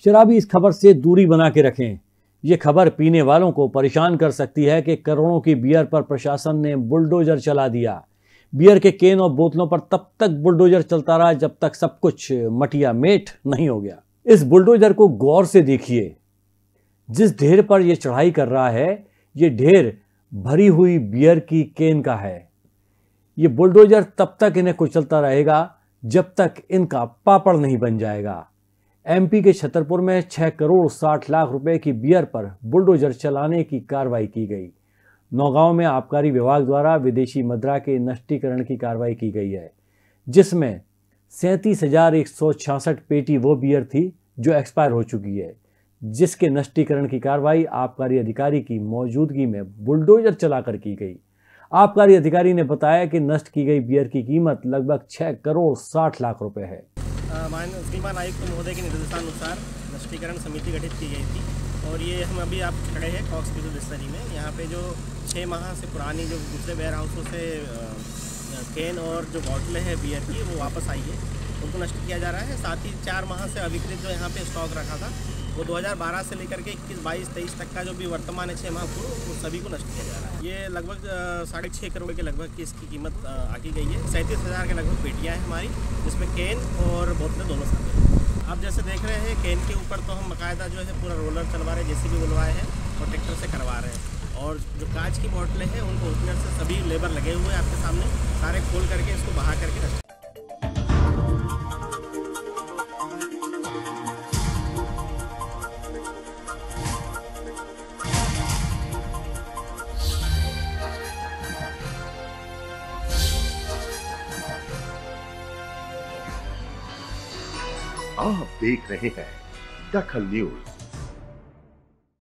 शराबी इस खबर से दूरी बना के रखें। ये खबर पीने वालों को परेशान कर सकती है कि करोड़ों की बियर पर प्रशासन ने बुलडोजर चला दिया। बियर के केन और बोतलों पर तब तक बुलडोजर चलता रहा जब तक सब कुछ मटिया मेट नहीं हो गया। इस बुलडोजर को गौर से देखिए। जिस ढेर पर यह चढ़ाई कर रहा है, ये ढेर भरी हुई बियर की केन का है। ये बुलडोजर तब तक इन्हें कुचलता रहेगा जब तक इनका पापड़ नहीं बन जाएगा। एमपी के छतरपुर में 6 करोड़ 60 लाख रुपए की बियर पर बुलडोजर चलाने की कार्रवाई की गई। नौगांव में आबकारी विभाग द्वारा विदेशी मुद्रा के नष्टीकरण की कार्रवाई की गई है, जिसमें 37,166 पेटी वो बियर थी जो एक्सपायर हो चुकी है, जिसके नष्टीकरण की कार्रवाई आबकारी अधिकारी की मौजूदगी में बुलडोजर चलाकर की गई। आबकारी अधिकारी ने बताया कि नष्ट की गई बियर की कीमत लगभग 6 करोड़ 60 लाख रुपए है। श्रीमान आयुक्त महोदय के निर्देशानुसार नष्टीकरण समिति गठित की गई थी और ये हम अभी आप खड़े हैं कॉक्स पिजो डिस्टरी में। यहाँ पे जो 6 माह से पुरानी जो दूसरे वेयर हाउसों से केन और जो बॉटलें हैं बियर की वो वापस आई है, उनको नष्ट किया जा रहा है। साथ ही 4 माह से अविकृत जो यहाँ पे स्टॉक रखा था वो 2012 से लेकर के 21, 22, 23 तक का जो भी वर्तमान है 6 माह पूर्व, वो सभी को नष्ट किया जा रहा है। ये लगभग 6.5 करोड़ के लगभग की इसकी कीमत आकी गई है। 37,000 के लगभग पेटियाँ हैं हमारी, जिसमें केन और बोतलें दोनों शामिल हैं। आप जैसे देख रहे हैं केन के ऊपर तो हम बाकायदा जो है पूरा रोलर चलवा रहे हैं, जेसीबी बुलवाए हैं और ट्रैक्टर से करवा रहे हैं। और जो कांच की बोतलें हैं उनको ओपनर से सभी लेबर लगे हुए हैं आपके सामने, सारे खोल करके इसको बहा करके नष्ट। आप देख रहे हैं दखल न्यूज।